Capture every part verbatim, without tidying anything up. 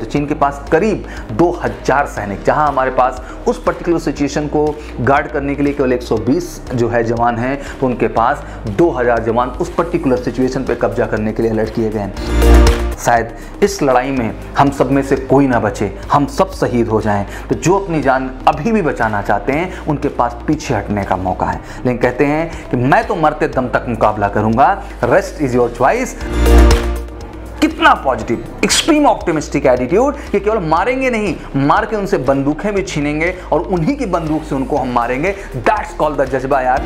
तो चीन के पास करीब दो हज़ार सैनिक, जहां हमारे पास उस पर्टिकुलर सिचुएशन को गार्ड करने के लिए केवल एक सौ बीस जो है जवान हैं, तो उनके पास दो हज़ार जवान उस पर्टिकुलर सिचुएशन पे कब्जा करने के लिए अलर्ट किए गए हैं। शायद इस लड़ाई में हम सब में से कोई ना बचे, हम सब शहीद हो जाएं। तो जो अपनी जान अभी भी बचाना चाहते हैं उनके पास पीछे हटने का मौका है, लेकिन कहते हैं कि मैं तो मरते दम तक मुकाबला करूंगा, रेस्ट इज योर चॉइस। कितना पॉजिटिव, एक्सट्रीम ऑप्टिमिस्टिक एटीट्यूड कि केवल मारेंगे नहीं, मार के उनसे बंदूकें भी छीनेंगे और उन्हीं की बंदूक से उनको हम मारेंगे। दैट्स कॉल्ड द जज्बा यार।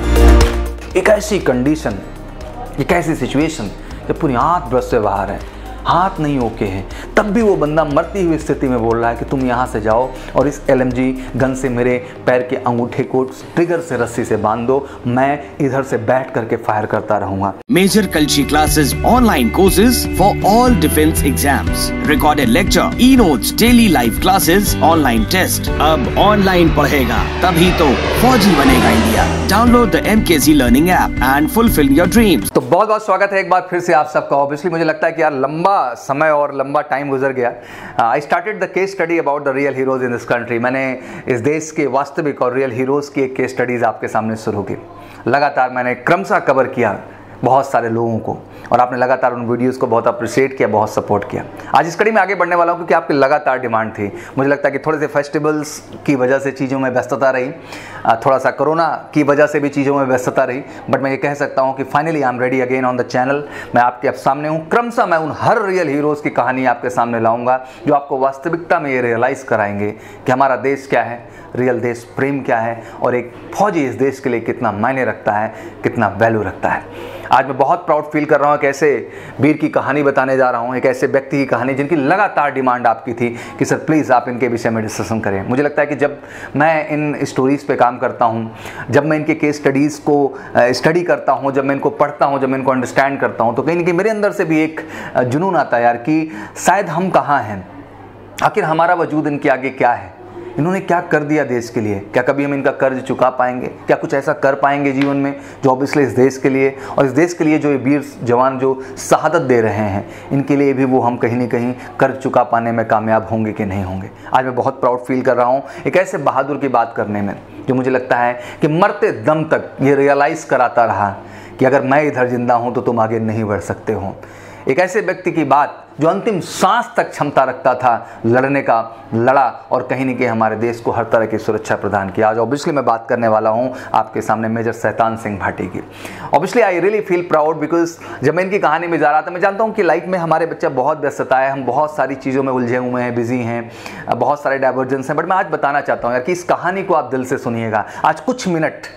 एक ऐसी कंडीशन, एक ऐसी सिचुएशन जब पूरी आंख बस से बाहर है, हाथ नहीं ओके है, तब भी वो बंदा मरती हुई स्थिति में बोल रहा है कि तुम यहाँ से जाओ और इस एल एम जी गन से मेरे पैर के अंगूठे को ट्रिगर से रस्सी से बांध दो, मैं इधर से बैठ करके फायर करता रहूंगा। Major Kalshi classes, online courses for all defence exams, recorded lecture, e notes, daily live classes, online test. अब ऑनलाइन पढ़ेगा तभी तो फौजी बनेगा India. Download the M K C learning app and fulfil your dreams. तो बहुत बहुत स्वागत है एक बार फिर से आप सबका। ऑब्वियसली मुझे लगता है कि यार लंबा समय और लंबा टाइम गुजर गया। I started the case study about the real heroes in this country. मैंने इस देश के वास्तविक और रियल हीरोज की एक केस स्टडीज आपके सामने शुरू की। लगातार मैंने क्रमशः कवर किया बहुत सारे लोगों को और आपने लगातार उन वीडियोस को बहुत अप्रिशिएट किया, बहुत सपोर्ट किया। आज इस कड़ी में आगे बढ़ने वाला हूं क्योंकि आपकी लगातार डिमांड थी। मुझे लगता है कि थोड़े से फेस्टिवल्स की वजह से चीज़ों में व्यस्तता रही, थोड़ा सा कोरोना की वजह से भी चीज़ों में व्यस्तता रही, बट मैं ये कह सकता हूं कि finally I am ready again on the channel. मैं आपके अब सामने हूँ। क्रमशः मैं उन हर रियल हीरोज़ की कहानी आपके सामने लाऊंगा जो आपको वास्तविकता में ये रियलाइज़ कराएंगे कि हमारा देश क्या है, रियल देश प्रेम क्या है और एक फौजी इस देश के लिए कितना मायने रखता है, कितना वैल्यू रखता है। आज मैं बहुत प्राउड फील कर रहा हूँ, एक ऐसे वीर की कहानी बताने जा रहा हूँ, एक ऐसे व्यक्ति की कहानी जिनकी लगातार डिमांड आपकी थी कि सर प्लीज़ आप इनके विषय में डिस्कशन करें। मुझे लगता है कि जब मैं इन स्टोरीज़ पे काम करता हूँ, जब मैं इनके केस स्टडीज़ को स्टडी करता हूँ, जब मैं इनको पढ़ता हूँ, जब मैं इनको अंडरस्टैंड करता हूँ, तो कहीं ना कहीं मेरे अंदर से भी एक जुनून आता है यार कि शायद हम कहाँ हैं, आखिर हमारा वजूद इनके आगे क्या है, इन्होंने क्या कर दिया देश के लिए, क्या कभी हम इनका कर्ज चुका पाएंगे, क्या कुछ ऐसा कर पाएंगे जीवन में जो ऑब्वियसली इस देश के लिए और इस देश के लिए जो ये वीर जवान जो शहादत दे रहे हैं, इनके लिए भी वो हम कहीं ना कहीं कर्ज चुका पाने में कामयाब होंगे कि नहीं होंगे। आज मैं बहुत प्राउड फील कर रहा हूँ एक ऐसे बहादुर की बात करने में जो मुझे लगता है कि मरते दम तक ये रियलाइज़ कराता रहा कि अगर मैं इधर जिंदा हूँ तो तुम आगे नहीं बढ़ सकते हो। एक ऐसे व्यक्ति की बात जो अंतिम सांस तक क्षमता रखता था लड़ने का, लड़ा और कहीं न कहीं हमारे देश को हर तरह की सुरक्षा प्रदान की। आज ऑब्वियसली मैं बात करने वाला हूं आपके सामने मेजर शैतान सिंह भाटी की। Obviously I really feel proud because जब मैं इनकी कहानी में जा रहा था, मैं जानता हूं कि लाइफ में हमारे बच्चा बहुत व्यस्तता है, हम बहुत सारी चीज़ों में उलझे हुए हैं, बिजी हैं, बहुत सारे डाइवर्जेंस हैं, बट मैं आज बताना चाहता हूँ यार कि इस कहानी को आप दिल से सुनिएगा। आज कुछ मिनट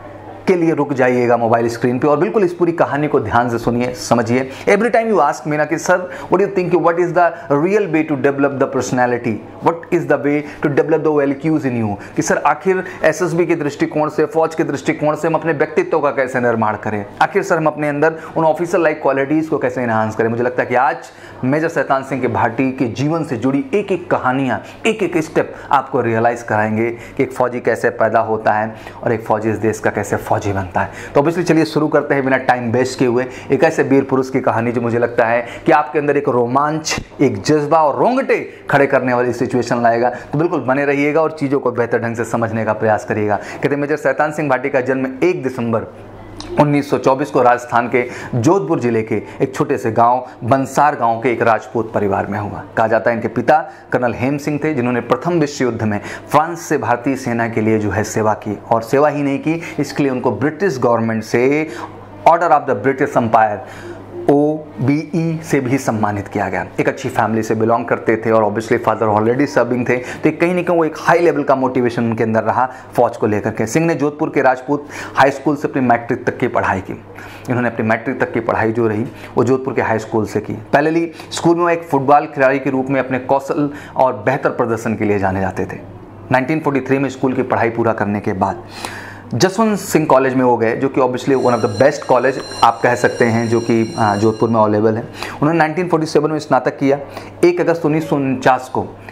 के लिए रुक जाइएगा मोबाइल स्क्रीन पे और बिल्कुल इस पूरी कहानी को ध्यान से सुनिए, समझिए। Every time you ask me ना कि sir what do you think, what is the real way to develop the personality, what is the way to develop the values in you, कि सर आखिर एसएसबी के दृष्टिकोण से, फौज के दृष्टिकोण से हम अपने व्यक्तित्व का कैसे निर्माण करें, आखिर सर हम अपने अंदर उन ऑफिसर लाइक क्वालिटीज़ को कैसे इन्हांस करें। मुझे लगता है कि आज मेजर शैतान सिंह के भाटी के जीवन से जुड़ी एक एक कहानियाँ, एक एक स्टेप आपको रियलाइज़ कराएंगे कि एक फौजी कैसे पैदा होता है और एक फौजी इस देश का कैसे फौजी बनता है। तो ऑब्वियसली चलिए शुरू करते हैं बिना टाइम वेस्ट किए हुए एक ऐसे वीर पुरुष की कहानी जो मुझे लगता है कि आपके अंदर एक रोमांच, एक जज्बा और रोंगटे खड़े करने वाली सिचुएशन लाएगा। तो बिल्कुल बने रहिएगा और चीज़ों को बेहतर ढंग से समझने का प्रयास करिएगा। कहते मेजर शैतान सिंह भाटी का जन्म एक दिसंबर उन्नीस सौ चौबीस को राजस्थान के जोधपुर जिले के एक छोटे से गांव बंसार गांव के एक राजपूत परिवार में हुआ। कहा जाता है इनके पिता कर्नल हेम सिंह थे जिन्होंने प्रथम विश्व युद्ध में फ्रांस से भारतीय सेना के लिए जो है सेवा की, और सेवा ही नहीं की, इसके लिए उनको ब्रिटिश गवर्नमेंट से order of the British empire O B E से भी सम्मानित किया गया। एक अच्छी फैमिली से बिलोंग करते थे और ऑब्वियसली फादर ऑलरेडी सर्विंग थे, तो कहीं ना कहीं वो एक हाई लेवल का मोटिवेशन उनके अंदर रहा फौज को लेकर के। सिंह ने जोधपुर के राजपूत हाई स्कूल से अपनी मैट्रिक तक की पढ़ाई की। इन्होंने अपनी मैट्रिक तक की पढ़ाई जो रही वो जोधपुर के हाई स्कूल से की। पहले स्कूल में वो एक फुटबॉल खिलाड़ी के रूप में अपने कौशल और बेहतर प्रदर्शन के लिए जाने जाते थे। नाइनटीन फोर्टी थ्री में स्कूल की पढ़ाई पूरा करने के बाद जसवंत सिंह कॉलेज में वो गए, जो कि obviously one of the best college आप कह सकते हैं, जो कि जोधपुर में अवेलेबल है। उन्होंने नाइनटीन फोर्टी सेवन में स्नातक किया। एक अगस्त उन्नीस सौ उनचास को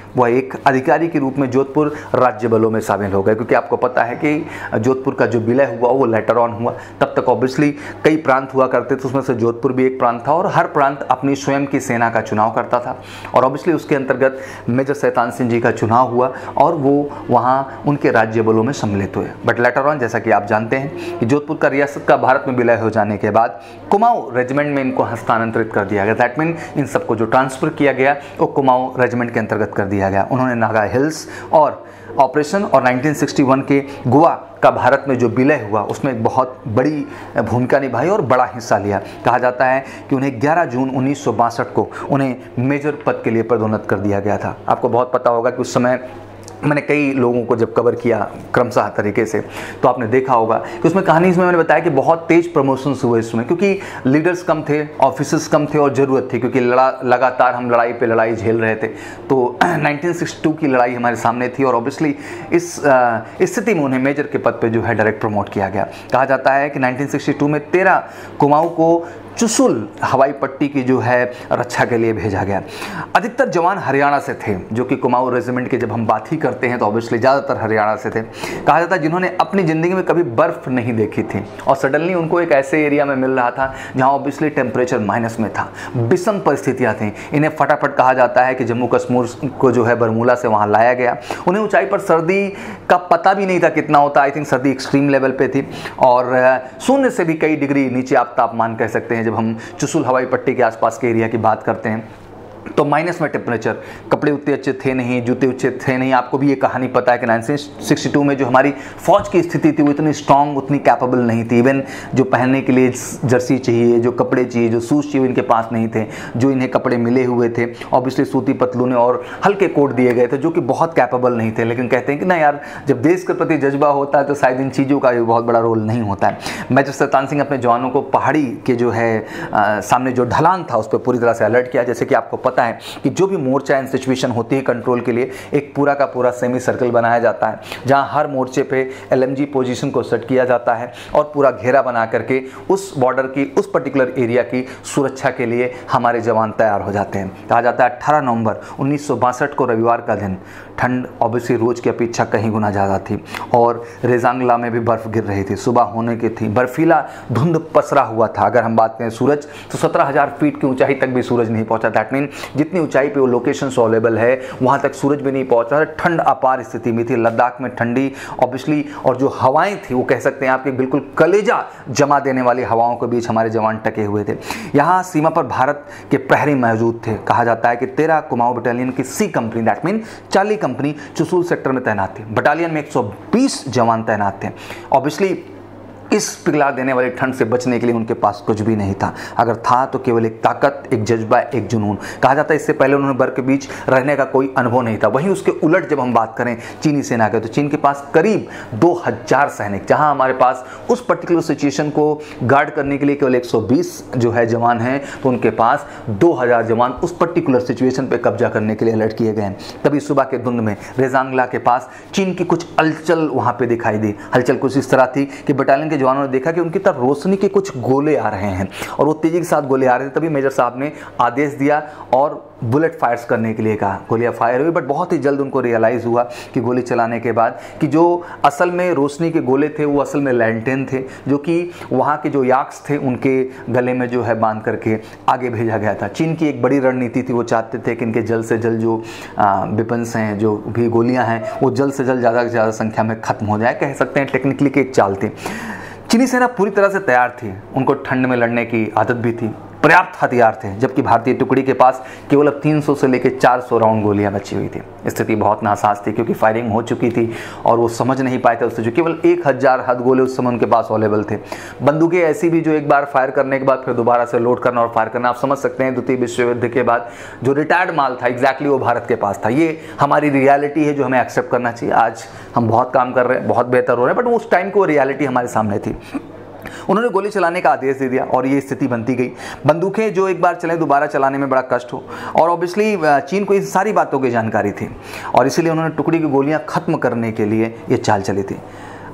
वह एक अधिकारी के रूप में जोधपुर राज्य बलों में शामिल हो गए, क्योंकि आपको पता है कि जोधपुर का जो विलय हुआ वो लेटर ऑन हुआ। तब तक ऑब्वियसली कई प्रांत हुआ करते थे, उसमें से जोधपुर भी एक प्रांत था और हर प्रांत अपनी स्वयं की सेना का चुनाव करता था और ऑब्वियसली उसके अंतर्गत मेजर शैतान सिंह जी का चुनाव हुआ और वो वहाँ उनके राज्य बलों में सम्मिलित हुए। बट लेटर ऑन जैसा कि आप जानते हैं कि जोधपुर का रियासत का भारत में विलय हो जाने के बाद कुमाऊं रेजिमेंट में इनको हस्तांतरित कर दिया गया। दैट मीन इन सबको जो ट्रांसफर किया गया वो कुमाऊं रेजिमेंट के अंतर्गत कर दिया गया। उन्होंने नागा हिल्स और ऑपरेशन और नाइनटीन सिक्सटी वन के गोवा का भारत में जो विलय हुआ उसमें एक बहुत बड़ी भूमिका निभाई और बड़ा हिस्सा लिया। कहा जाता है कि उन्हें ग्यारह जून उन्नीस सौ बासठ को उन्हें मेजर पद के लिए पदोन्नत कर दिया गया था। आपको बहुत पता होगा कि उस समय मैंने कई लोगों को जब कवर किया क्रमशः तरीके से तो आपने देखा होगा कि उसमें कहानी इसमें मैंने बताया कि बहुत तेज प्रमोशंस हुए इसमें, क्योंकि लीडर्स कम थे, ऑफिसर्स कम थे और ज़रूरत थी, क्योंकि लड़ा लगातार हम लड़ाई पे लड़ाई झेल रहे थे। तो नाइनटीन सिक्सटी टू की लड़ाई हमारे सामने थी और ऑब्वियसली इस स्थिति में उन्हें मेजर के पद पे जो है डायरेक्ट प्रमोट किया गया। कहा जाता है कि नाइनटीन सिक्सटी टू में तेरह कुमाऊं को चुसुल हवाई पट्टी की जो है रक्षा के लिए भेजा गया। अधिकतर जवान हरियाणा से थे, जो कि कुमाऊं रेजिमेंट की जब हम बात ही करते हैं तो ऑब्वियसली ज़्यादातर हरियाणा से थे। कहा जाता है जिन्होंने अपनी ज़िंदगी में कभी बर्फ़ नहीं देखी थी और सडनली उनको एक ऐसे एरिया में मिल रहा था जहाँ ऑब्वियसली टेम्परेचर माइनस में था, विषम परिस्थितियाँ थीं। इन्हें फटाफट कहा जाता है कि जम्मू कश्मीर को जो है बरमूला से वहाँ लाया गया। उन्हें ऊँचाई पर सर्दी का पता भी नहीं था कितना होता। आई थिंक सर्दी एक्सट्रीम लेवल पर थी और शून्य से भी कई डिग्री नीचे आप तापमान कह सकते हैं। जब हम चुसुल हवाई पट्टी के आसपास के एरिया की बात करते हैं तो माइनस में टेम्परेचर, कपड़े उतने अच्छे थे नहीं, जूते अच्छे थे नहीं। आपको भी ये कहानी पता है कि नाइनटीन सिक्सटी टू में जो हमारी फौज की स्थिति थी वो इतनी स्ट्रांग, उतनी कैपेबल नहीं थी। इवन जो पहनने के लिए जर्सी चाहिए, जो कपड़े चाहिए, जो शूज़ चाहिए, इनके पास नहीं थे। जो इन्हें कपड़े मिले हुए थे ऑब्वियसली सूती पतलूने और हल्के कोट दिए गए थे, जो कि बहुत कैपेबल नहीं थे। लेकिन कहते हैं कि ना यार, जब देश के प्रति जज्बा होता है तो शायद इन चीज़ों का भी बहुत बड़ा रोल नहीं होता है। मेजर शैतान सिंह अपने जवानों को पहाड़ी के जो है आ, सामने जो ढलान था उस पर पूरी तरह से अलर्ट किया। जैसे कि आपको पता है कि जो भी मोर्चा एंड सिचुएशन होती है कंट्रोल के लिए एक पूरा का पूरा सेमी सर्कल बनाया जाता है, जहां हर मोर्चे पे एलएमजी पोजीशन को सेट किया जाता है और पूरा घेरा बना करके उस बॉर्डर की, उस पर्टिकुलर एरिया की सुरक्षा के लिए हमारे जवान तैयार हो जाते हैं। कहा जाता है अठारह नवंबर उन्नीस सौ बासठ को रविवार का दिन, ठंड ऑब्वियसली रोज की अपेक्षा कहीं गुना ज़्यादा थी और रेजांगला में भी बर्फ गिर रही थी। सुबह होने की थी, बर्फीला धुंध पसरा हुआ था। अगर हम बात करें सूरज तो सत्रह हज़ार फीट की ऊंचाई तक भी सूरज नहीं पहुंचा। दैट मीन जितनी ऊंचाई पे वो लोकेशन अवेलेबल है वहां तक सूरज भी नहीं पहुंचा। ठंड अपार स्थिति में थी, लद्दाख में ठंडी ऑब्वियसली, और जो हवाएं थी वो कह सकते हैं आपके बिल्कुल कलेजा जमा देने वाली हवाओं के बीच हमारे जवान टके हुए थे। यहाँ सीमा पर भारत के प्रहरी मौजूद थे। कहा जाता है कि तेरह कुमाऊं बटालियन की C company, that mean Charlie company Chushul sector में तैनात थी। बटालियन में एक सौ बीस जवान तैनात थे। ऑब्वियसली इस पिघला देने वाली ठंड से बचने के लिए उनके पास कुछ भी नहीं था। अगर था तो केवल एक ताकत, एक जज्बा, एक जुनून। कहा जाता है इससे पहले उन्होंने बर्फ के बीच रहने का कोई अनुभव नहीं था। वहीं उसके उलट जब हम बात करें चीनी सेना के, तो चीन के पास करीब दो हज़ार सैनिक, जहां हमारे पास उस पर्टिकुलर सिचुएशन को गार्ड करने के लिए केवल एक सौ बीस जो है जवान हैं, तो उनके पास दो हज़ार जवान उस पर्टिकुलर सिचुएशन पर कब्जा करने के लिए अलर्ट किए गए हैं। तभी सुबह के धुंध में रेजांगला के पास चीन की कुछ हलचल वहां पर दिखाई दी। हलचल कुछ इस तरह थी कि बटालियन के जवानों ने देखा कि उनकी तरफ रोशनी के कुछ गोले आ रहे हैं और वो तेजी के साथ गोले आ रहे थे। तभी मेजर साहब ने आदेश दिया और बुलेट फायर्स करने के लिए कहा। गोलियां फायर हुई, बट बहुत ही जल्द उनको रियलाइज़ हुआ कि गोली चलाने के बाद कि जो असल में रोशनी के गोले थे वो असल में लैंटेन थे, जो कि वहाँ के जो याक्स थे उनके गले में जो है बांध करके आगे भेजा गया था। चीन की एक बड़ी रणनीति थी, वो चाहते थे कि इनके जल्द से जल्द जो वेपन्स हैं, जो भी गोलियाँ हैं, वो जल्द से जल्द ज़्यादा से ज़्यादा संख्या में खत्म हो जाए। कह सकते हैं टेक्निकली की एक चाल थी। चीनी सेना पूरी तरह से तैयार थी, उनको ठंड में लड़ने की आदत भी थी, पर्याप्त हथियार थे, जबकि भारतीय टुकड़ी के पास केवल अब तीन सौ से लेकर चार सौ राउंड गोलियां बची हुई थी। स्थिति बहुत नासाज थी क्योंकि फायरिंग हो चुकी थी और वो समझ नहीं पाए थे उससे। जो केवल एक हज़ार हद गोले उस समय उनके पास अवेलेबल थे। बंदूकें ऐसी भी जो एक बार फायर करने के बाद फिर दोबारा से लोड करना और फायर करना, आप समझ सकते हैं द्वितीय विश्व युद्ध के बाद जो रिटायर्ड माल था एग्जैक्टली वो भारत के पास था। ये हमारी रियलिटी है जो हमें एक्सेप्ट करना चाहिए। आज हम बहुत काम कर रहे हैं, बहुत बेहतर हो रहे हैं, बट उस टाइम को रियलिटी हमारे सामने थी। उन्होंने गोली चलाने का आदेश दे दिया और ये स्थिति बनती गई। बंदूकें जो एक बार चलें दोबारा चलाने में बड़ा कष्ट हो, और ऑब्वियसली चीन को इन सारी बातों की जानकारी थी और इसीलिए उन्होंने टुकड़ी की गोलियां खत्म करने के लिए ये चाल चली थी।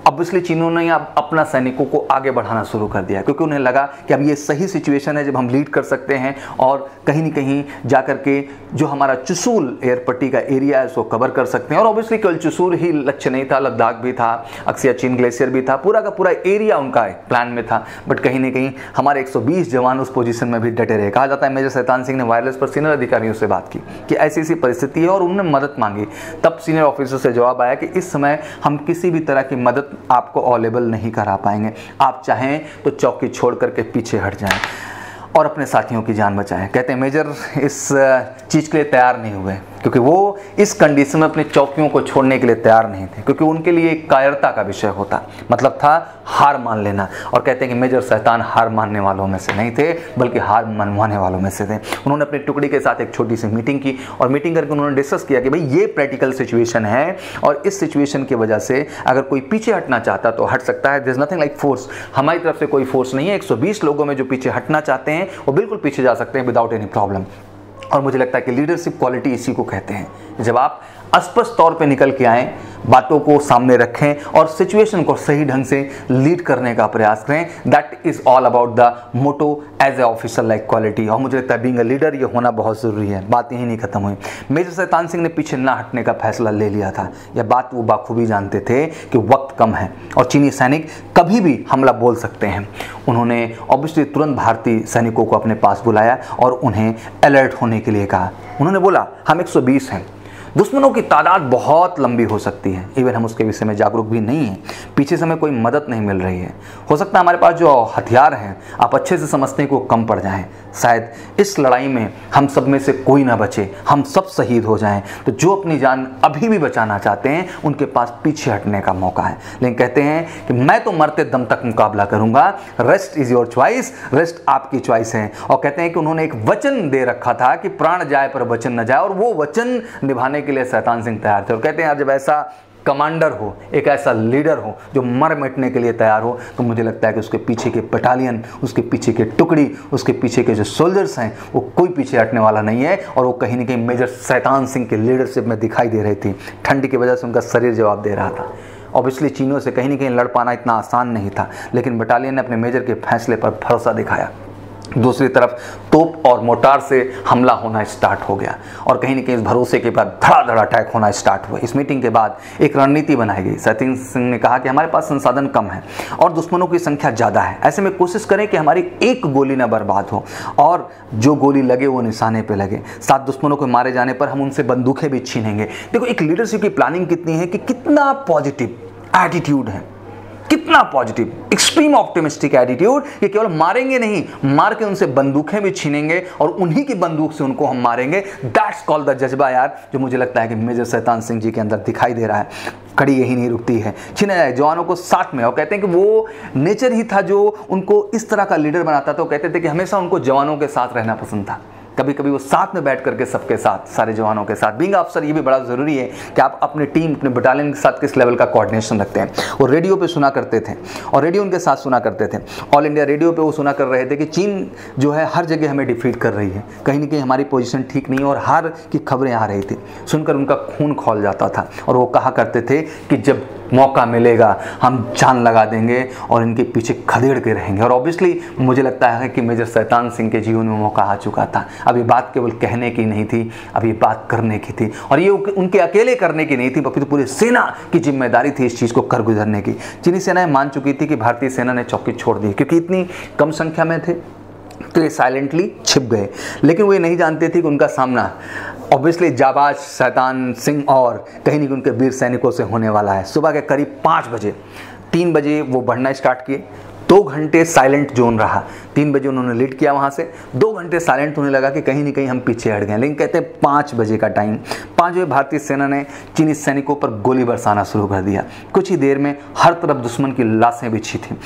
ऑब्वियसली चीनियों ने अब अपना सैनिकों को आगे बढ़ाना शुरू कर दिया, क्योंकि उन्हें लगा कि अब ये सही सिचुएशन है जब हम लीड कर सकते हैं और कहीं न कहीं जाकर के जो हमारा चुसूल एयर पट्टी का एरिया है उसको कवर कर सकते हैं। और ऑब्वियसली केवल चुसूल ही लक्ष्य नहीं था, लद्दाख भी था, अक्सिया चीन ग्लेशियर भी था, पूरा का पूरा एरिया उनका प्लान में था। बट कहीं ना कहीं हमारे एक सौ बीस जवान उस पोजीशन में भी डटे रहे। कहा जाता है मेजर शैतान सिंह ने वायरलेस पर सीनियर अधिकारियों से बात की कि ऐसी ऐसी परिस्थिति है और उन्होंने मदद मांगी। तब सीनियर ऑफिसर से जवाब आया कि इस समय हम किसी भी तरह की मदद आपको अवेलेबल नहीं करा पाएंगे, आप चाहें तो चौकी छोड़ करके पीछे हट जाएं और अपने साथियों की जान बचाएं। कहते हैं मेजर इस चीज़ के लिए तैयार नहीं हुए, क्योंकि वो इस कंडीशन में अपनी चौकियों को छोड़ने के लिए तैयार नहीं थे, क्योंकि उनके लिए एक कायरता का विषय होता, मतलब था हार मान लेना। और कहते हैं कि मेजर शैतान हार मानने वालों में से नहीं थे, बल्कि हार मनवाने वालों में से थे। उन्होंने अपनी टुकड़ी के साथ एक छोटी सी मीटिंग की और मीटिंग करके उन्होंने डिस्कस किया कि भाई ये प्रैक्टिकल सिचुएशन है और इस सिचुएशन की वजह से अगर कोई पीछे हटना चाहता तो हट सकता है। There is nothing like force, हमारी तरफ से कोई फोर्स नहीं है। एक सौ बीस लोगों में जो पीछे हटना चाहते हैं वो बिल्कुल पीछे जा सकते हैं विदाउट एनी प्रॉब्लम। और मुझे लगता है कि लीडरशिप क्वालिटी इसी को कहते हैं, जब आप स्पष्ट तौर पे निकल के आएँ, बातों को सामने रखें और सिचुएशन को सही ढंग से लीड करने का प्रयास करें। That is all about the motto as a officer like quality. और मुझे लगता है बीइंग अ लीडर ये होना बहुत ज़रूरी है। बात यही नहीं खत्म हुई। मेजर शैतान सिंह ने पीछे ना हटने का फैसला ले लिया था। यह बात वो बाखूबी जानते थे कि वक्त कम है और चीनी सैनिक कभी भी हमला बोल सकते हैं। उन्होंने ऑब्वियसली तुरंत भारतीय सैनिकों को अपने पास बुलाया और उन्हें अलर्ट होने के लिए कहा। उन्होंने बोला हम एक सौ बीस हैं, दुश्मनों की तादाद बहुत लंबी हो सकती है, इवन हम उसके विषय में जागरूक भी नहीं हैं, पीछे से हमें कोई मदद नहीं मिल रही है, हो सकता है हमारे पास जो हथियार हैं आप अच्छे से समझने को कम पड़ जाएं, शायद इस लड़ाई में हम सब में से कोई ना बचे, हम सब शहीद हो जाएं। तो जो अपनी जान अभी भी बचाना चाहते हैं उनके पास पीछे हटने का मौका है। लेकिन कहते हैं कि मैं तो मरते दम तक मुकाबला करूंगा, rest is your choice, rest आपकी चॉइस है। और कहते हैं कि उन्होंने एक वचन दे रखा था कि प्राण जाए पर वचन न जाए, और वो वचन निभाने के लिए शैतान सिंह तैयार थे। और कहते हैं यार जब ऐसा कमांडर हो, एक ऐसा लीडर हो जो मर मिटने के लिए तैयार हो, तो मुझे लगता है कि उसके पीछे के बटालियन, उसके पीछे के टुकड़ी, उसके पीछे के जो सोल्जर्स हैं वो कोई पीछे हटने वाला नहीं है। और वो कहीं ना कहीं मेजर शैतान सिंह के लीडरशिप में दिखाई दे रही थी। ठंड की वजह से उनका शरीर जवाब दे रहा था। ऑब्वियसली चीनियों से कहीं ना कहीं लड़ पाना इतना आसान नहीं था, लेकिन बटालियन ने अपने मेजर के फैसले पर भरोसा दिखाया। दूसरी तरफ तोप और मोटार से हमला होना स्टार्ट हो गया और कहीं न कहीं इस भरोसे के बाद धड़ाधड़ अटैक होना स्टार्ट हुआ। इस मीटिंग के बाद एक रणनीति बनाई गई। शैतान सिंह ने कहा कि हमारे पास संसाधन कम है और दुश्मनों की संख्या ज़्यादा है, ऐसे में कोशिश करें कि हमारी एक गोली ना बर्बाद हो और जो गोली लगे वो निशाने पे लगे। सात दुश्मनों को मारे जाने पर हम उनसे बंदूकें भी छीनेंगे। देखो एक लीडरशिप की प्लानिंग कितनी है कि कितना पॉजिटिव एटीट्यूड है, कितना पॉजिटिव एक्सट्रीम ऑप्टिमिस्टिक एटीट्यूड। ये केवल मारेंगे नहीं, मार के उनसे बंदूकें भी छीनेंगे और उन्हीं की बंदूक से उनको हम मारेंगे। दैट्स कॉल्ड द जज्बा यार, जो मुझे लगता है कि मेजर शैतान सिंह जी के अंदर दिखाई दे रहा है। कड़ी यही नहीं रुकती है, छीने जाए जवानों को साथ में। और कहते हैं कि वो नेचर ही था जो उनको इस तरह का लीडर बनाता था। वो कहते थे कि हमेशा उनको जवानों के साथ रहना पसंद था, कभी कभी वो साथ में बैठ करके सबके साथ, सारे जवानों के साथ। बीइंग अफसर ये भी बड़ा ज़रूरी है कि आप अपने टीम, अपने बटालियन के साथ किस लेवल का कोऑर्डिनेशन रखते हैं। वो रेडियो पे सुना करते थे और रेडियो उनके साथ सुना करते थे। ऑल इंडिया रेडियो पे वो सुना कर रहे थे कि चीन जो है हर जगह हमें डिफीट कर रही है, कहीं ना कहीं हमारी पोजीशन ठीक नहीं है और हार की खबरें आ रही थी। सुनकर उनका खून खौल जाता था और वो कहा करते थे कि जब मौका मिलेगा हम जान लगा देंगे और इनके पीछे खदेड़ के रहेंगे। और ऑब्वियसली मुझे लगता है कि मेजर शैतान सिंह के जीवन में मौका आ चुका था। अब ये बात केवल कहने की नहीं थी, अब ये बात करने की थी। और ये उनके अकेले करने की नहीं थी, बल्कि तो पूरी सेना की जिम्मेदारी थी इस चीज़ को कर गुजरने की। चीनी सेनाएं मान चुकी थी कि भारतीय सेना ने चौकी छोड़ दी, क्योंकि इतनी कम संख्या में थे तो ये साइलेंटली छिप गए। लेकिन वो ये नहीं जानते थे कि उनका सामना ऑब्वियसली जाबाज शैतान सिंह और कहीं नहीं उनके वीर सैनिकों से होने वाला है। सुबह के करीब पाँच बजे तीन बजे वो बढ़ना स्टार्ट किए। दो घंटे साइलेंट जोन रहा। तीन बजे उन्होंने लीड किया, वहाँ से दो घंटे साइलेंट होने लगा कि कहीं ना कहीं हम पीछे हट गए। लेकिन कहते हैं पाँच बजे का टाइम, पाँच बजे भारतीय सेना ने चीनी सैनिकों पर गोली बरसाना शुरू कर दिया। कुछ ही देर में हर तरफ दुश्मन की लाशें बिछी थी।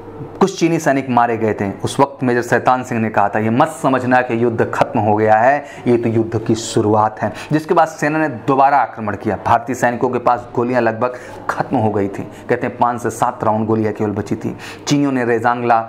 कुछ चीनी सैनिक मारे गए थे। उस वक्त मेजर शैतान सिंह ने कहा था ये मत समझना कि युद्ध खत्म हो गया है, ये तो युद्ध की शुरुआत है। जिसके बाद सेना ने दोबारा आक्रमण किया। भारतीय सैनिकों के पास गोलियां लगभग खत्म हो गई थी। कहते हैं पाँच से सात राउंड गोलियां केवल बची थी। चीनियों ने रेजांगला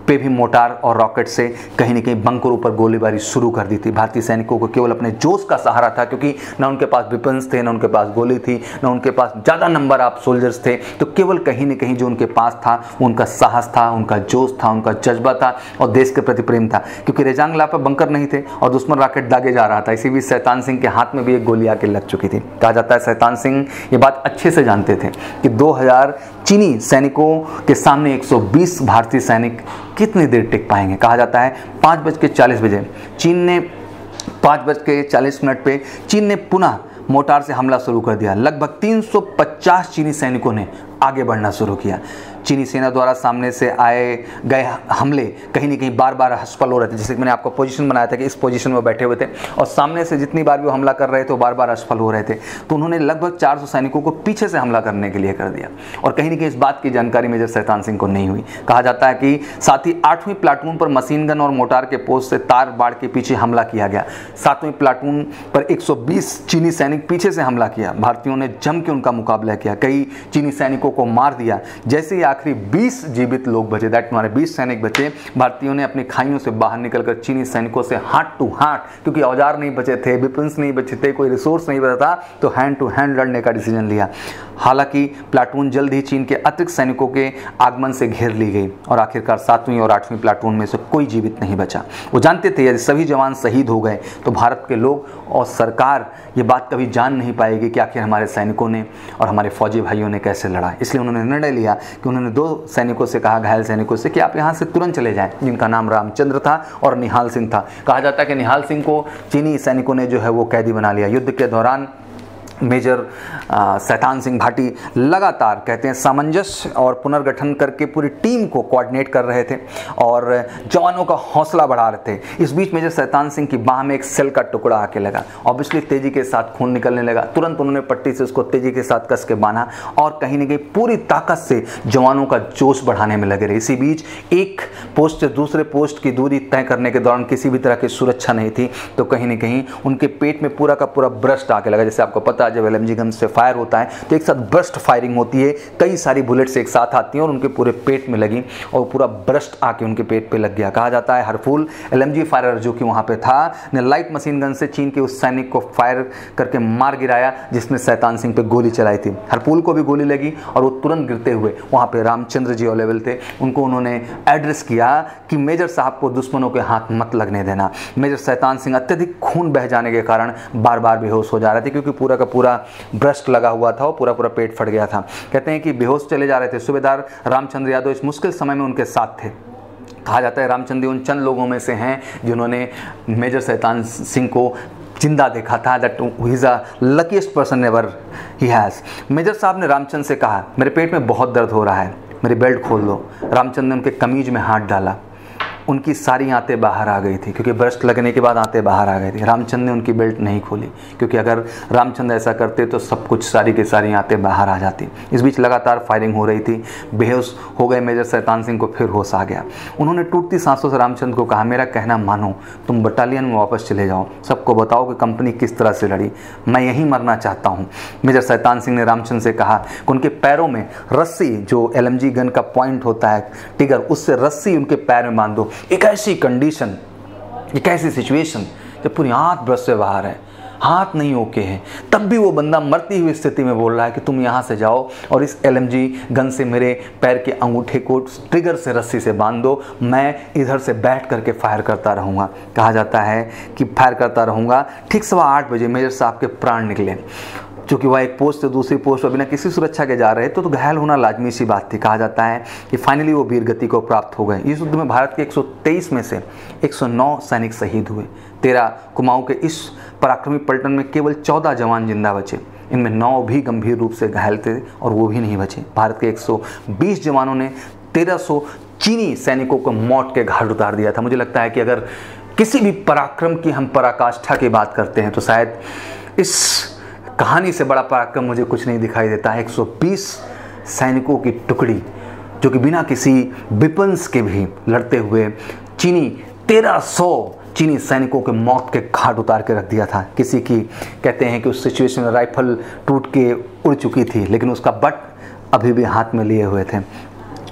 पे भी मोटार और रॉकेट से कहीं न कहीं बंकरों पर गोलीबारी शुरू कर दी थी। भारतीय सैनिकों को केवल अपने जोश का सहारा था, क्योंकि ना उनके पास वेपन्स थे, ना उनके पास गोली थी, ना उनके पास ज़्यादा नंबर ऑफ सोल्जर्स थे। तो केवल कहीं न कहीं जो उनके पास था वो उनका साहस था, उनका जोश था, उनका जज्बा था और देश के प्रति प्रेम था। क्योंकि रेजांगला पर बंकर नहीं थे और दुश्मन रॉकेट दागे जा रहा था। इसी बीच शैतान सिंह के हाथ में भी एक गोली आके लग चुकी थी। कहा जाता है शैतान सिंह ये बात अच्छे से जानते थे कि दो हज़ार चीनी सैनिकों के सामने एक सौ बीस भारतीय सैनिक कितनी देर टिक पाएंगे। कहा जाता है पाँच बज के चालीस बजे चीन ने पाँच बज के चालीस मिनट पे चीन ने पुनः मोटार से हमला शुरू कर दिया। लगभग तीन सौ पचास चीनी सैनिकों ने आगे बढ़ना शुरू किया। चीनी सेना द्वारा सामने से आए गए हमले कहीं न कहीं बार बार असफल हो रहे थे। जैसे कि मैंने आपको पोजीशन बनाया था कि इस पोजीशन में बैठे हुए थे और सामने से जितनी बार भी वो हमला कर रहे थे वो बार बार असफल हो रहे थे। तो उन्होंने लगभग चार सौ सैनिकों को पीछे से हमला करने के लिए कर दिया और कहीं न कहीं इस बात की जानकारी मेजर शैतान सिंह को नहीं हुई। कहा जाता है कि साथ ही आठवीं प्लाटून पर मशीन गन और मोटार के पोस्ट से तार बाढ़ के पीछे हमला किया गया। सातवीं प्लाटून पर एक सौ बीस चीनी सैनिक पीछे से हमला किया। भारतीयों ने जम के उनका मुकाबला किया, कई चीनी सैनिकों को मार दिया। जैसे ही आखिरी बीस जीवित लोग बचे, दैट हमारे बीस सैनिक बचे, भारतीयों ने अपनी खाइयों से बाहर निकलकर चीनी सैनिकों से हाथ टू हाथ, क्योंकि औजार नहीं बचे थे, वेपन्स नहीं बचे थे, कोई रिसोर्स नहीं बचा था, तो हैंड टू हैंड लड़ने का डिसीजन लिया। हालांकि प्लाटून जल्द ही चीन के अतिरिक्त सैनिकों के आगमन से घेर ली गई और आखिरकार सातवीं और आठवीं प्लाटून में से कोई जीवित नहीं बचा। वो जानते थे यदि सभी जवान शहीद हो गए तो भारत के लोग और सरकार ये बात कभी जान नहीं पाएगी कि आखिर हमारे सैनिकों ने और हमारे फौजी भाइयों ने कैसे लड़ा। इसलिए उन्होंने निर्णय लिया कि उन्होंने दो सैनिकों से कहा, घायल सैनिकों से, कि आप यहाँ से तुरंत चले जाएं, जिनका नाम रामचंद्र था और निहाल सिंह था। कहा जाता है कि निहाल सिंह को चीनी सैनिकों ने जो है वो कैदी बना लिया। युद्ध के दौरान मेजर शैतान सिंह भाटी लगातार कहते हैं सामंजस्य और पुनर्गठन करके पूरी टीम को कोऑर्डिनेट कर रहे थे और जवानों का हौसला बढ़ा रहे थे। इस बीच मेजर शैतान सिंह की बाह में एक सेल का टुकड़ा आके लगा। ऑब्वियसली तेजी के साथ खून निकलने लगा। तुरंत उन्होंने पट्टी से उसको तेजी के साथ कस के बांधा और कहीं न कहीं पूरी ताकत से जवानों का जोश बढ़ाने में लगे रहे। इसी बीच एक पोस्ट से दूसरे पोस्ट की दूरी तय करने के दौरान किसी भी तरह की सुरक्षा नहीं थी, तो कहीं न कहीं उनके पेट में पूरा का पूरा ब्रस्ट आके लगा। जैसे आपको पता जब एलएमजी गन से फायर होता है तो एक साथ बर्स्ट फायरिंग होती है, कई सारी बुलेट्स एक साथ आती हैं और उनके पूरे पेट में लगी और पूरा बर्स्ट आके उनके पेट पे लग गया। कहा जाता है हरफूल एलएमजी फायरर जो कि वहां पे था ने लाइट मशीन गन से चीन के उस सैनिक को फायर करके मार गिराया जिसने शैतान सिंह पे गोली चलाई थी। हरफूल को भी गोली लगी और वो तुरंत गिरते हुए वहां पे रामचंद्र जी अवेलेबल थे। उनको उन्होंने एड्रेस किया कि मेजर साहब को दुश्मनों के हाथ मत लगने देना। मेजर शैतान सिंह अत्यधिक खून बह जाने के कारण बार बार बेहोश हो जा रहे थे, क्योंकि पूरा का पूरा ब्रस्ट लगा हुआ था और पूरा पूरा पेट फट गया था। कहते हैं कि बेहोश चले जा रहे थे। सूबेदार रामचंद्र यादव इस मुश्किल समय में उनके साथ थे। कहा जाता है रामचंद्र उन चंद लोगों में से हैं जिन्होंने मेजर शैतान सिंह को जिंदा देखा था। That he is a luckiest person ever he has. Major साहब ने रामचंद्र से कहा, मेरे पेट में बहुत दर्द हो रहा है, मेरी बेल्ट खोल दो। रामचंद्र ने उनके कमीज में हाथ डाला। उनकी सारी आंतें बाहर आ गई थी, क्योंकि ब्रस्ट लगने के बाद आंतें बाहर आ गई थी। रामचंद्र ने उनकी बेल्ट नहीं खोली, क्योंकि अगर रामचंद्र ऐसा करते तो सब कुछ सारी की सारी आंतें बाहर आ जाती। इस बीच लगातार फायरिंग हो रही थी। बेहोश हो गए मेजर शैतान सिंह को फिर होश आ गया। उन्होंने टूटती सांसों से रामचंद्र को कहा, मेरा कहना मानो, तुम बटालियन में वापस चले जाओ, सबको बताओ कि कंपनी किस तरह से लड़ी, मैं यहीं मरना चाहता हूँ। मेजर शैतान सिंह ने रामचंद्र से कहा कि उनके पैरों में रस्सी, जो एलएमजी गन का पॉइंट होता है टिगर, उससे रस्सी उनके पैर में बांध दो। एक ऐसी कंडीशन, एक ऐसी सिचुएशन जब पूरी हाथ ब्रश से बाहर है, हाथ नहीं ओके है, तब भी वो बंदा मरती हुई स्थिति में बोल रहा है कि तुम यहाँ से जाओ और इस एलएमजी गन से मेरे पैर के अंगूठे को ट्रिगर से रस्सी से बांध दो, मैं इधर से बैठ करके फायर करता रहूँगा। कहा जाता है कि फायर करता रहूँगा। ठीक सवा आठ बजे मेजर साहब के प्राण निकले। चूँकि वह एक पोस्ट से दूसरी पोस्ट पर बिना किसी सुरक्षा के जा रहे तो, तो घायल होना लाजमी सी बात थी। कहा जाता है कि फाइनली वो वीर गति को प्राप्त हो गए। इस युद्ध में भारत के एक सौ तेईस में से एक सौ नौ सैनिक शहीद हुए। तेरह कुमाऊं के इस पराक्रमी पलटन में केवल चौदह जवान जिंदा बचे। इनमें नौ भी गंभीर रूप से घायल थे और वो भी नहीं बचे। भारत के एक सौ बीस जवानों ने तेरह सौ चीनी सैनिकों को मौत के घाट उतार दिया था। मुझे लगता है कि अगर किसी भी पराक्रम की हम पराकाष्ठा की बात करते हैं तो शायद इस कहानी से बड़ा पराक्रम मुझे कुछ नहीं दिखाई देता है। एक सौ बीस सैनिकों की टुकड़ी जो कि बिना किसी वेपन्स के भी लड़ते हुए चीनी तेरह सौ चीनी सैनिकों के मौत के घाट उतार के रख दिया था। किसी की कहते हैं कि उस सिचुएशन में राइफल टूट के उड़ चुकी थी, लेकिन उसका बट अभी भी हाथ में लिए हुए थे।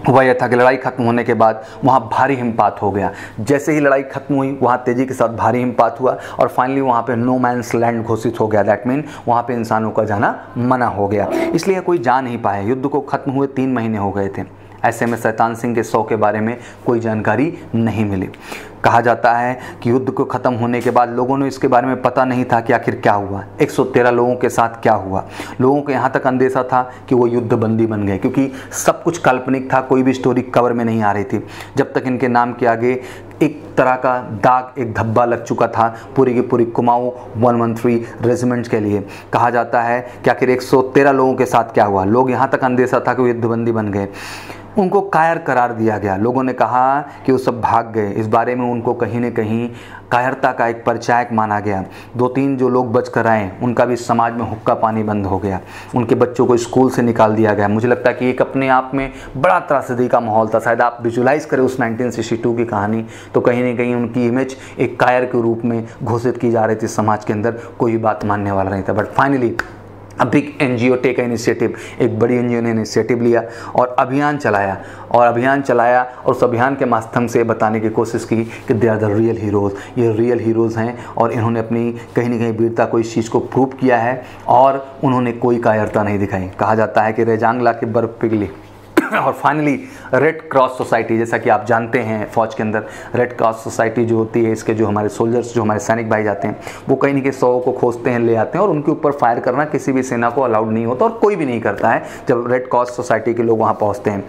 हुआ यह था कि लड़ाई खत्म होने के बाद वहाँ भारी हिमपात हो गया। जैसे ही लड़ाई खत्म हुई वहाँ तेज़ी के साथ भारी हिमपात हुआ और फाइनली वहाँ पे नो मैंस लैंड घोषित हो गया। दैट मीन वहाँ पे इंसानों का जाना मना हो गया, इसलिए कोई जा नहीं पाया। युद्ध को खत्म हुए तीन महीने हो गए थे। ऐसे में शैतान सिंह के शव के बारे में कोई जानकारी नहीं मिली। कहा जाता है कि युद्ध को ख़त्म होने के बाद लोगों ने इसके बारे में पता नहीं था कि आखिर क्या हुआ, एक सौ तेरह लोगों के साथ क्या हुआ। लोगों को यहाँ तक अंदेशा था कि वो युद्ध बंदी बन गए, क्योंकि सब कुछ काल्पनिक था, कोई भी स्टोरी कवर में नहीं आ रही थी। जब तक इनके नाम के आगे एक तरह का दाग, एक धब्बा लग चुका था पूरी की पूरी कुमाऊं एक सौ तेरह रेजिमेंट्स के लिए। कहा जाता है कि आखिर एक सौ तेरह लोगों के साथ क्या हुआ। लोग यहाँ तक अंदेशा था कि वो युद्धबंदी बन गए। उनको कायर करार दिया गया। लोगों ने कहा कि वो सब भाग गए। इस बारे में उनको कहीं न कहीं कायरता का एक परिचायक माना गया। दो तीन जो लोग बच कर आए उनका भी समाज में हुक्का पानी बंद हो गया। उनके बच्चों को स्कूल से निकाल दिया गया। मुझे लगता है कि एक अपने आप में बड़ा त्रासदी का माहौल था। शायद आप विजुलाइज करें उस नाइनटीन सिक्सटी टू की कहानी, तो कहीं ना कहीं उनकी इमेज एक कायर के रूप में घोषित की जा रही थी समाज के अंदर। कोई बात मानने वाला नहीं था। But finally a big NGO take initiative, एक बड़ी एनजीओ ने इनिशिएटिव लिया और अभियान चलाया और अभियान चलाया और उस अभियान के माध्यम से बताने की कोशिश की कि they are the real heroes, ये रियल हीरोज़ हैं और इन्होंने अपनी कहीं ना कहीं वीरता को इस चीज़ को प्रूव किया है और उन्होंने कोई कायरता नहीं दिखाई। कहा जाता है कि रेजांगला की बर्फ़ पिघली और फाइनली रेड क्रॉस सोसाइटी, जैसा कि आप जानते हैं फ़ौज के अंदर रेड क्रॉस सोसाइटी जो होती है, इसके जो हमारे सोल्जर्स, जो हमारे सैनिक भाई जाते हैं, वो कहीं ना कहीं शवों को खोजते हैं, ले आते हैं और उनके ऊपर फायर करना किसी भी सेना को अलाउड नहीं होता और कोई भी नहीं करता है जब रेड क्रॉस सोसाइटी के लोग वहाँ पहुँचते हैं।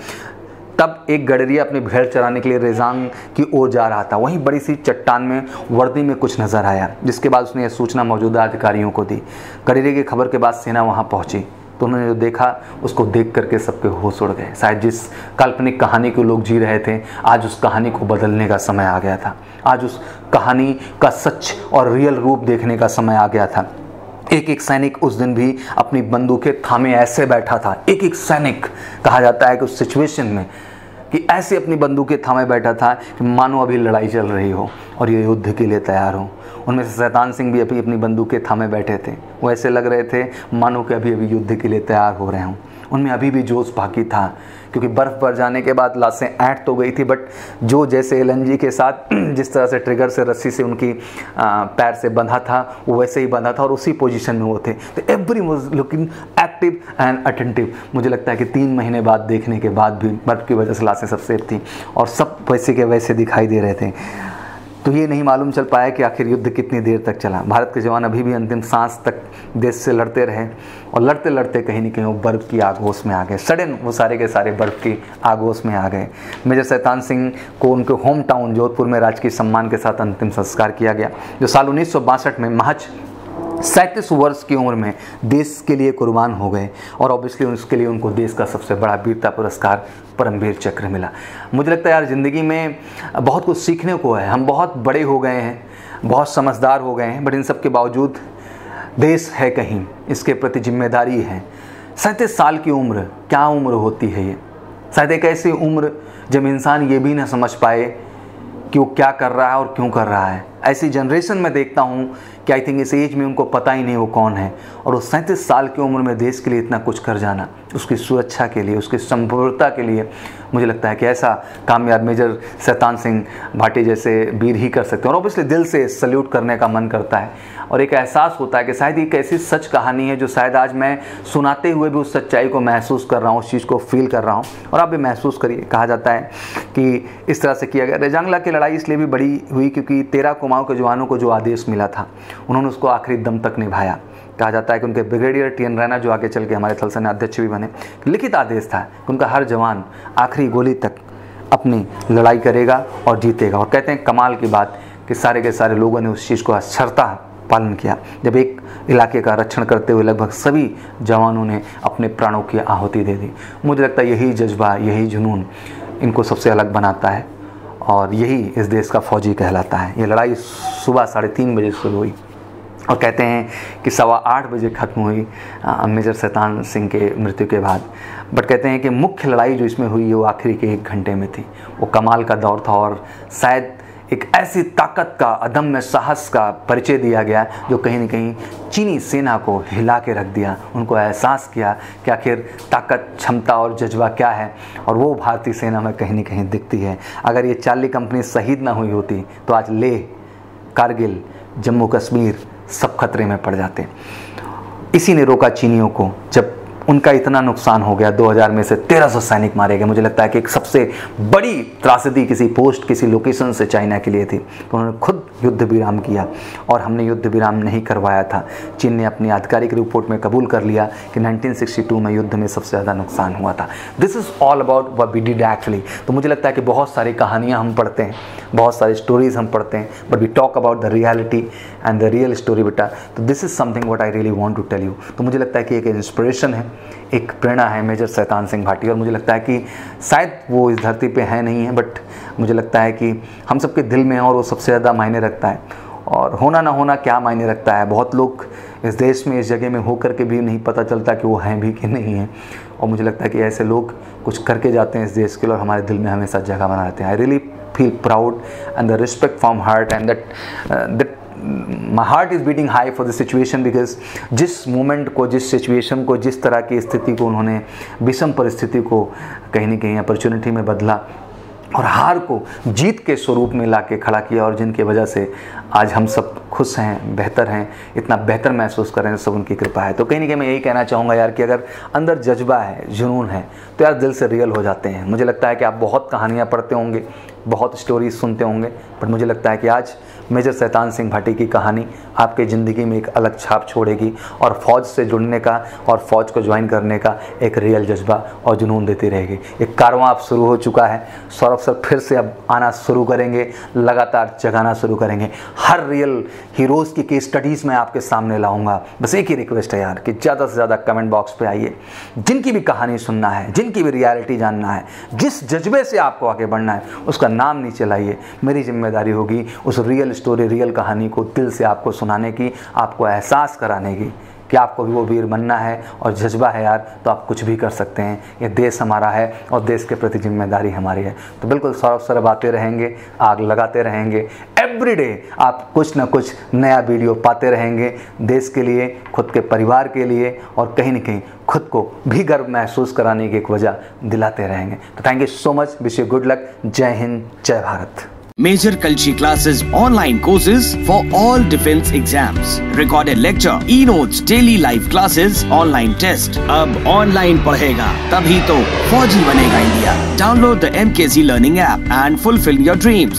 तब एक गडरिया अपनी भेड़ चराने के लिए रेजांग की ओर जा रहा था। वहीं बड़ी सी चट्टान में वर्दी में कुछ नज़र आया, जिसके बाद उसने यह सूचना मौजूदा अधिकारियों को दी। गडरिया की खबर के बाद सेना वहाँ पहुँची तो उन्होंने जो देखा उसको देख करके सबके होश उड़ गए। शायद जिस काल्पनिक कहानी को लोग जी रहे थे, आज उस कहानी को बदलने का समय आ गया था। आज उस कहानी का सच और रियल रूप देखने का समय आ गया था। एक एक सैनिक उस दिन भी अपनी बंदूकें थामे ऐसे बैठा था। एक एक सैनिक, कहा जाता है कि उस सिचुएशन में कि ऐसे अपनी बंदूकें थामे बैठा था कि मानो अभी लड़ाई चल रही हो और ये युद्ध के लिए तैयार हो। उनमें से शैतान सिंह भी अभी अपनी बंदूकें थामे बैठे थे। वो ऐसे लग रहे थे मानो कि अभी अभी युद्ध के लिए तैयार हो रहे हों। उनमें अभी भी जोश बाकी था, क्योंकि बर्फ़ पर जाने के बाद लाशें ऐंठ तो गई थी, बट जो जैसे एलएनजी के साथ जिस तरह से ट्रिगर से रस्सी से उनकी आ, पैर से बंधा था वो वैसे ही बंधा था और उसी पोजीशन में वो थे। तो every was looking active and attentive. मुझे लगता है कि तीन महीने बाद देखने के बाद भी बर्फ़ की वजह से लाशें सब सेफ थी और सब वैसे के वैसे दिखाई दे रहे थे। तो ये नहीं मालूम चल पाया कि आखिर युद्ध कितनी देर तक चला। भारत के जवान अभी भी अंतिम सांस तक देश से लड़ते रहे और लड़ते लड़ते कहीं न कहीं वो बर्फ़ की आगोश में आ गए। सडन वो सारे के सारे बर्फ़ की आगोश में आ गए। मेजर शैतान सिंह को उनके होम टाउन जोधपुर में राजकीय सम्मान के साथ अंतिम संस्कार किया गया, जो साल उन्नीस सौ बासठ में महज सैंतीस वर्ष की उम्र में देश के लिए कुर्बान हो गए और ऑब्वियसली उसके लिए उनको देश का सबसे बड़ा वीरता पुरस्कार परमवीर चक्र मिला। मुझे लगता है यार ज़िंदगी में बहुत कुछ सीखने को है। हम बहुत बड़े हो गए हैं, बहुत समझदार हो गए हैं, बट इन सब के बावजूद देश है कहीं, इसके प्रति जिम्मेदारी है। सैंतीस साल की उम्र, क्या उम्र होती है ये? शायद एक ऐसी उम्र जब इंसान ये भी ना समझ पाए कि वो क्या कर रहा है और क्यों कर रहा है। ऐसी जनरेशन में देखता हूँ कि आई थिंक इस एज में उनको पता ही नहीं वो कौन है, और उस सैंतीस साल की उम्र में देश के लिए इतना कुछ कर जाना, उसकी सुरक्षा के लिए, उसकी संपूर्णता के लिए, मुझे लगता है कि ऐसा कामयाब मेजर शैतान सिंह भाटी जैसे वीर ही कर सकते हैं। और ऑब्वियसली दिल से सल्यूट करने का मन करता है और एक एहसास होता है कि शायद एक ऐसी सच कहानी है जो शायद आज मैं सुनाते हुए भी उस सच्चाई को महसूस कर रहा हूँ, उस चीज़ को फील कर रहा हूँ, और आप भी महसूस करिए। कहा जाता है कि इस तरह से किया गया। रेजांगला की लड़ाई इसलिए भी बड़ी हुई क्योंकि तेरह कुमाऊं के जवानों को जो आदेश मिला था उन्होंने उसको आखिरी दम तक निभाया। कहा जाता है कि उनके ब्रिगेडियर टी एन रैना, जो आगे चल के हमारे थल सेना अध्यक्ष भी बने, लिखित आदेश था कि उनका हर जवान आखिरी गोली तक अपनी लड़ाई करेगा और जीतेगा। और कहते हैं कमाल की बात कि सारे के सारे लोगों ने उस चीज़ को अक्षरता पालन किया, जब एक इलाके का रक्षण करते हुए लगभग सभी जवानों ने अपने प्राणों की आहुति दे दी। मुझे लगता है यही जज्बा, यही जुनून इनको सबसे अलग बनाता है और यही इस देश का फौजी कहलाता है। ये लड़ाई सुबह साढ़े तीन बजे शुरू हुई और कहते हैं कि सवा आठ बजे ख़त्म हुई मेजर शैतान सिंह के मृत्यु के बाद। बट कहते हैं कि मुख्य लड़ाई जो इसमें हुई है वो आखिरी के एक घंटे में थी। वो कमाल का दौर था और शायद एक ऐसी ताकत का, अदम्य साहस का परिचय दिया गया जो कहीं न कहीं चीनी सेना को हिला के रख दिया। उनको एहसास किया कि आखिर ताकत, क्षमता और जज्बा क्या है, और वो भारतीय सेना में कहीं न कहीं दिखती है। अगर ये चार्ली कंपनी शहीद ना हुई होती तो आज लेह, कारगिल, जम्मू कश्मीर सब खतरे में पड़ जाते। इसी ने रोका चीनियों को। जब उनका इतना नुकसान हो गया, दो हज़ार में से तेरह सौ सैनिक मारे गए। मुझे लगता है कि एक सबसे बड़ी त्रासदी किसी पोस्ट, किसी लोकेशन से चाइना के लिए थी। तो उन्होंने खुद युद्ध विराम किया और हमने युद्ध विराम नहीं करवाया था। चीन ने अपनी आधिकारिक रिपोर्ट में कबूल कर लिया कि नाइनटीन सिक्सटी टू में युद्ध में सबसे ज़्यादा नुकसान हुआ था। This is all about what we did actually. तो मुझे लगता है कि बहुत सारी कहानियाँ हम पढ़ते हैं, बहुत सारी स्टोरीज हम पढ़ते हैं, but we talk about the reality and the real story बेटा। तो this is something what I really want to tell you. तो मुझे लगता है कि एक इंस्पिरेशन है, एक प्रेरणा है मेजर शैतान सिंह भाटी। और मुझे लगता है कि शायद वो इस धरती पे है नहीं है, बट मुझे लगता है कि हम सबके दिल में है और वो सबसे ज़्यादा मायने रखता है। और होना ना होना क्या मायने रखता है। बहुत लोग इस देश में, इस जगह में होकर के भी नहीं पता चलता कि वो हैं भी कि नहीं हैं। और मुझे लगता है कि ऐसे लोग कुछ करके जाते हैं इस देश के लिए और हमारे दिल में हमेशा जगह बना रहते हैं। I really feel proud and the respect from heart and that that my heart is beating high for the situation, because जिस मोमेंट को, जिस सिचुएशन को, जिस तरह की स्थिति को उन्होंने, विषम परिस्थिति को कहीं ना कहीं अपॉर्चुनिटी में बदला और हार को जीत के स्वरूप में ला के खड़ा किया, और जिनकी वजह से आज हम सब खुश हैं, बेहतर हैं, इतना बेहतर महसूस कर रहे हैं, सब उनकी कृपा है। तो कहीं ना कहीं मैं यही कहना चाहूँगा यार कि अगर अंदर जज्बा है, जुनून है, तो यार दिल से रियल हो जाते हैं। मुझे लगता है कि आप बहुत कहानियाँ पढ़ते होंगे, बहुत स्टोरीज सुनते होंगे, बट मुझे लगता है कि आज मेजर शैतान सिंह भाटी की कहानी आपके ज़िंदगी में एक अलग छाप छोड़ेगी और फ़ौज से जुड़ने का और फ़ौज को ज्वाइन करने का एक रियल जज्बा और जुनून देती रहेगी। एक कारवां अब शुरू हो चुका है। सौरभ सर फिर से अब आना शुरू करेंगे, लगातार जगाना शुरू करेंगे। हर रियल हीरोज़ की केस स्टडीज़ मैं आपके सामने लाऊंगा। बस एक ही रिक्वेस्ट है यार कि ज़्यादा से ज़्यादा कमेंट बॉक्स पे आइए। जिनकी भी कहानी सुनना है, जिनकी भी रियलिटी जानना है, जिस जज्बे से आपको आगे बढ़ना है, उसका नाम नीचे लाइए। मेरी जिम्मेदारी होगी उस रियल स्टोरी, रियल कहानी को दिल से आपको सुनाने की, आपको एहसास कराने की कि आपको भी वो वीर बनना है और जज्बा है यार, तो आप कुछ भी कर सकते हैं। ये देश हमारा है और देश के प्रति जिम्मेदारी हमारी है। तो बिल्कुल सौरभ सौरभ आते रहेंगे, आग लगाते रहेंगे। एवरीडे आप कुछ ना कुछ नया वीडियो पाते रहेंगे, देश के लिए, खुद के परिवार के लिए, और कहीं ना कहीं खुद को भी गर्व महसूस कराने की एक वजह दिलाते रहेंगे। तो thank you so much, wish you good luck. जय हिंद, जय Bharat. Major Kalshi classes, online courses for all defense exams, recorded lecture, e-notes, daily live classes, online test. अब online पढ़ेगा तभी तो फौजी बनेगा India. Download the M K Z Learning app and fulfill your dreams.